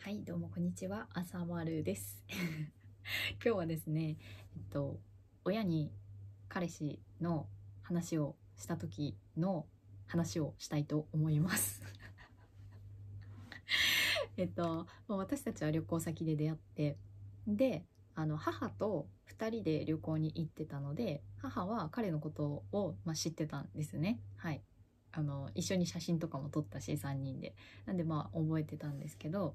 はい、どうもこんにちは、あさまるです。今日はですね、親に彼氏の話をした時の話をしたいと思います。私たちは旅行先で出会って、で、母と2人で旅行に行ってたので、母は彼のことを、知ってたんですね。はい。一緒に写真とかも撮ったし、3人で。なんで覚えてたんですけど、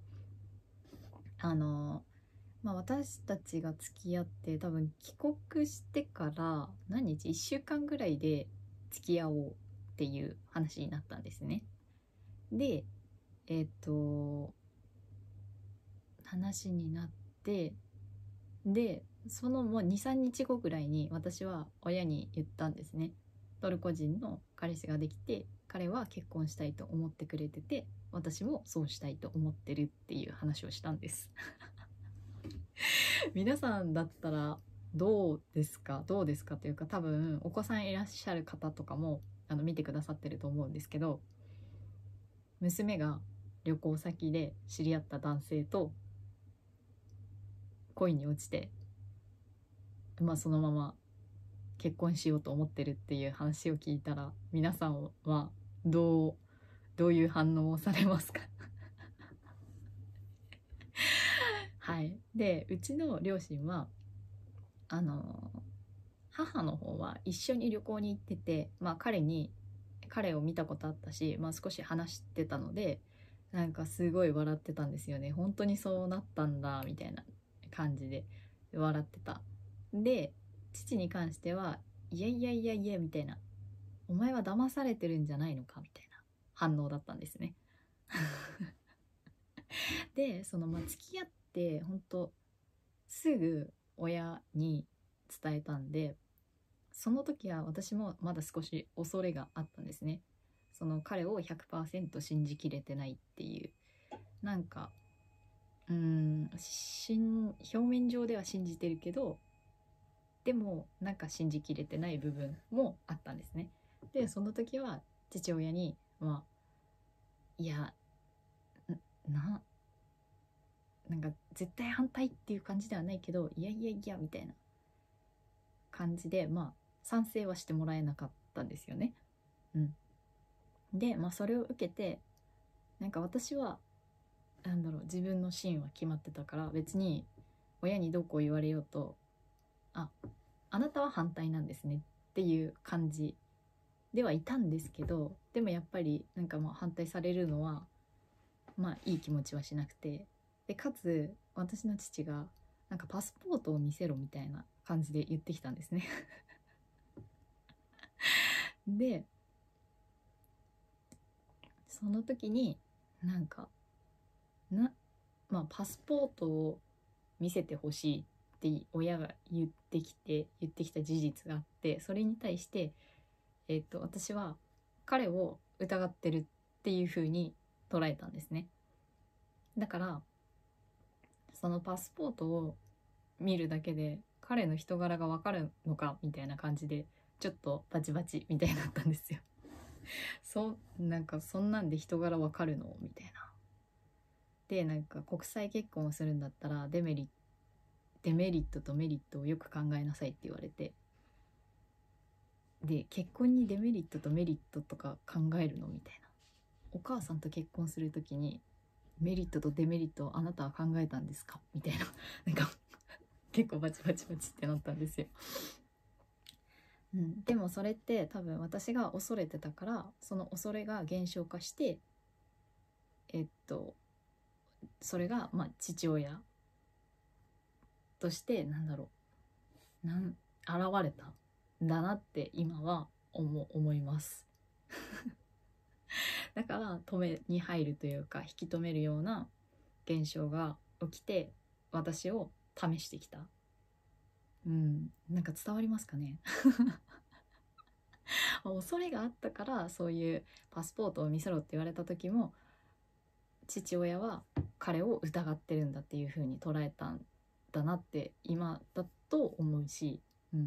私たちが付き合って多分帰国してから何日1週間ぐらいで付き合おうっていう話になったんですね。で話になって、でそのもう2、3日後ぐらいに私は親に言ったんですね。トルコ人の彼氏ができて、彼は結婚したいと思ってくれてて、私もそうしたいと思ってるっていう話をしたんです。皆さんだったらどうですかというか、多分お子さんいらっしゃる方とかも見てくださってると思うんですけど、娘が旅行先で知り合った男性と恋に落ちて、そのまま結婚しようと思ってるっていう話を聞いたら、皆さんはどういう反応をされますか？はい。で、うちの両親は母の方は一緒に旅行に行ってて、彼を見たことあったし、少し話してたので、なんかすごい笑ってたんですよね。本当にそうなったんだみたいな感じで笑ってた。で、父に関しては、いやいやいやいやみたいな、お前は騙されてるんじゃないのかみたいな反応だったんですね。で、付き合って本当すぐ親に伝えたんで、その時は私もまだ少し恐れがあったんですね。その彼を 100% 信じきれてないっていう、なんか表面上では信じてるけど、でもなんか信じきれてない部分もあったんですね。でその時は父親にいやななんか絶対反対っていう感じではないけど、いやいやいやみたいな感じで賛成はしてもらえなかったんですよね。でそれを受けて、なんか私は自分の芯は決まってたから、別に親にどうこう言われようと、あなたは反対なんですねっていう感じではいたんですけど、でもやっぱりなんか反対されるのはいい気持ちはしなくて、でかつ私の父がなんかパスポートを見せろみたいな感じで言ってきたんですね。でその時になんかパスポートを見せてほしいって親が言ってきた事実があって、それに対して、私は彼を疑ってるっていう風に捉えたんですね。だからそのパスポートを見るだけで彼の人柄がわかるのかみたいな感じで、ちょっとバチバチみたいになったんですよ。なんかそんなんで人柄わかるのみたいな。でなんか国際結婚をするんだったらデメリットとメリットをよく考えなさいって言われて、で結婚にデメリットとメリットとか考えるのみたいな。お母さんと結婚するときにメリットとデメリットをあなたは考えたんですかみたいな。なんか結構バチバチバチってなったんですよ。でもそれって多分私が恐れてたから、その恐れが減少化して、それが父親として現れたんだなって今は思います。だから止めに入るというか、引き止めるような現象が起きて私を試してきた。なんか伝わりますかね？恐れがあったから、そういうパスポートを見せろって言われた時も父親は彼を疑ってるんだっていう風に捉えたんだなって今だと思うし、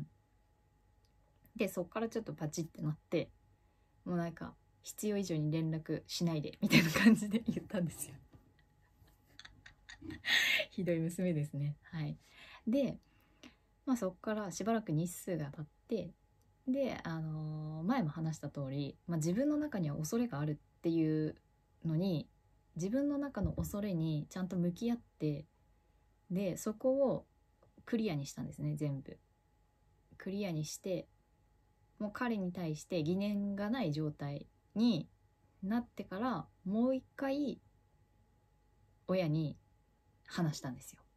でそっからちょっとパチってなって、もうなんか必要以上に連絡しないでみたいな感じで言ったんですよ。 ひどい娘ですね。はい。で、そこからしばらく日数が経って、で、前も話した通り、自分の中には恐れがあるっていうのに、自分の中の恐れにちゃんと向き合って、でそこをクリアにしたんですね。全部クリアにして、もう彼に対して疑念がない状態になってから、もう一回親に話したんですよ。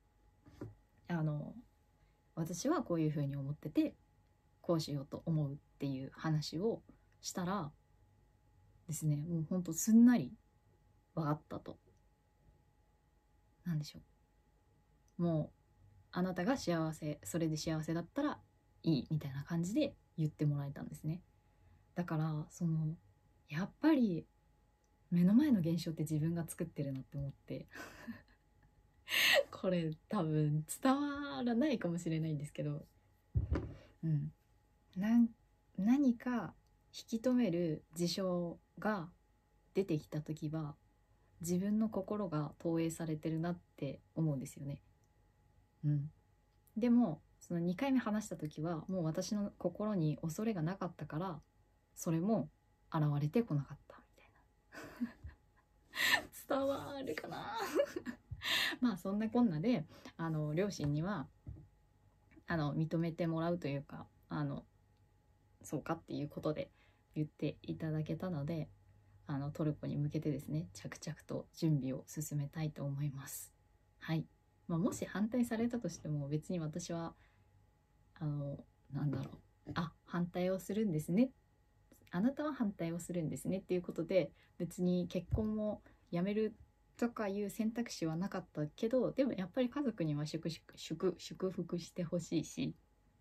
私はこういうふうに思ってて、こうしようと思うっていう話をしたらですね、もうほんとすんなり分かったと。なんでしょう、もうあなたが幸せ、それで幸せだったらいいみたいな感じで言ってもらえたんですね。だからやっぱり目の前の現象って自分が作ってるなって思ってこれ多分伝わらないかもしれないんですけど、何か引き止める事象が出てきた時は、自分の心が投影されてるなって思うんですよね。でもその2回目話した時は、もう私の心に恐れがなかったから、それも現れてこなかったみたいな伝わるかなそんなこんなで、両親には認めてもらうというか、そうかっていうことで言っていただけたので、トルコに向けてですね、着々と準備を進めたいと思います。はい。もし反対されたとしても、別に私は反対をするんですね、あなたは反対をするんですねっていうことで、別に結婚もやめるとかいう選択肢はなかったけど、でもやっぱり家族には祝福してほしいし、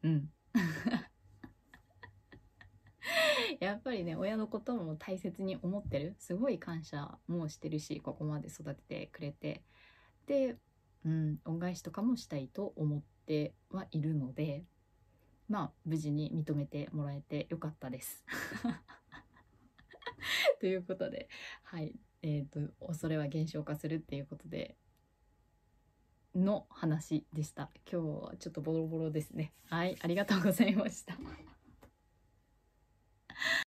やっぱりね、親のことも大切に思ってる、すごい感謝もしてるし、ここまで育ててくれて、で、恩返しとかもしたいと思ってはいるので、無事に認めてもらえてよかったですということで、はい、恐れは減少化するっていうことでの話でした。今日はちょっとボロボロですね。はい、ありがとうございました。